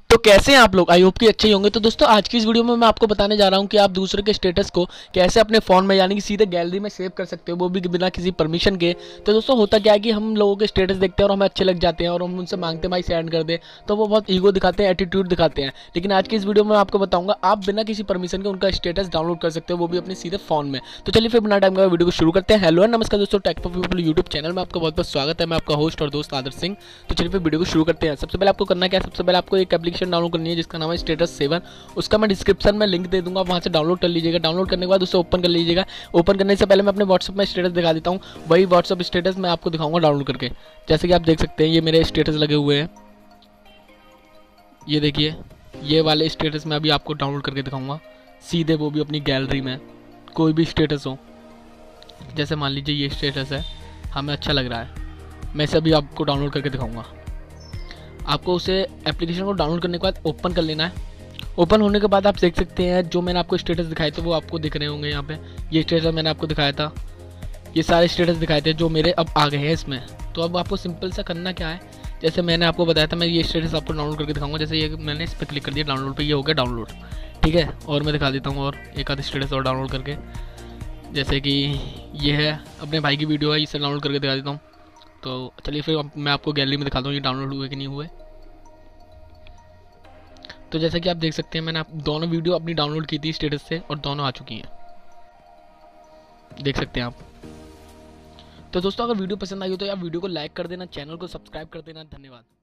तो कैसे हैं आप लोग? आई होप कि अच्छे ही होंगे। तो दोस्तों आज की इस वीडियो में मैं आपको बताने जा रहा हूं कि आप दूसरे के स्टेटस को कैसे अपने फ़ोन में यानी कि सीधे गैलरी में सेव कर सकते हो, वो भी बिना किसी परमिशन के। तो दोस्तों होता क्या है कि हम लोगों के स्टेटस देखते हैं और हमें अच्छे लग जाते हैं और हम उनसे मांगते हैं भाई सेंड कर दे, तो वो बहुत ईगो दिखाते हैं, एटीट्यूड दिखाते हैं। लेकिन आज की इस वीडियो में मैं आपको बताऊंगा आप बिना किसी परमिशन के उनका स्टेटस डाउनलोड कर सकते हो, वो भी अपने सीधे फ़ोन में। तो चलिए फिर बिना टाइम का वीडियो को शुरू करते हैं। हेलो नमस्कार दोस्तों, tech for people YouTube channel में आपका बहुत बहुत स्वागत है। मैं आपका होस्ट और दोस्त आदर्श सिंह। तो चलिए फिर वीडियो को शुरू करते हैं। सबसे पहले आपको करना क्या है, सबसे पहले आपको एक एप्लीकेशन डाउनलोड करनी है जिसका नाम है स्टेटस 7। उसका मैं डिस्क्रिप्शन में लिंक दे दूंगा, वहाँ से डाउनलोड कर लीजिएगा। डाउनलोड करने के बाद उसे ओपन कर लीजिएगा। ओपन करने से पहले मैं अपने व्हाट्सअप में स्टेटस दिखा देता हूँ, वही व्हाट्सअप स्टेटस मैं आपको दिखाऊंगा डाउनलोड करके। जैसे कि आप देख सकते हैं ये मेरे स्टेटस लगे हुए हैं, ये देखिए ये वाले स्टेटस मैं अभी आपको डाउनलोड करके दिखाऊंगा सीधे, वो भी अपनी गैलरी में। कोई भी स्टेटस हो, जैसे मान लीजिए ये स्टेटस है, हमें अच्छा लग रहा है, मैं इसे अभी आपको डाउनलोड करके दिखाऊंगा। आपको उसे एप्लीकेशन को डाउनलोड करने के बाद ओपन कर लेना है। ओपन होने के बाद आप देख सकते हैं जो मैंने आपको स्टेटस दिखाए थे वो आपको दिख रहे होंगे यहाँ पे। ये स्टेटस मैंने आपको दिखाया था, ये सारे स्टेटस दिखाए थे जो मेरे अब आ गए हैं इसमें। तो अब आपको सिंपल सा करना क्या है, जैसे मैंने आपको बताया था, मैं ये स्टेटस आपको डाउनलोड करके दिखाऊंगा। जैसे ये मैंने इस पर क्लिक कर दिया डाउनलोड पे, ये हो गया डाउनलोड, ठीक है। और मैं दिखा देता हूँ और एक आध स्टेटस और डाउनलोड करके, जैसे कि ये है अपने भाई की वीडियो है, इसे डाउनलोड करके दिखा देता हूँ। तो चलिए फिर मैं आपको गैलरी में दिखाता हूँ ये डाउनलोड हुए कि नहीं हुए। तो जैसा कि आप देख सकते हैं मैंने आप दोनों वीडियो अपनी डाउनलोड की थी स्टेटस से और दोनों आ चुकी हैं, देख सकते हैं आप। तो दोस्तों अगर वीडियो पसंद आई हो तो यार वीडियो को लाइक कर देना, चैनल को सब्सक्राइब कर देना। धन्यवाद।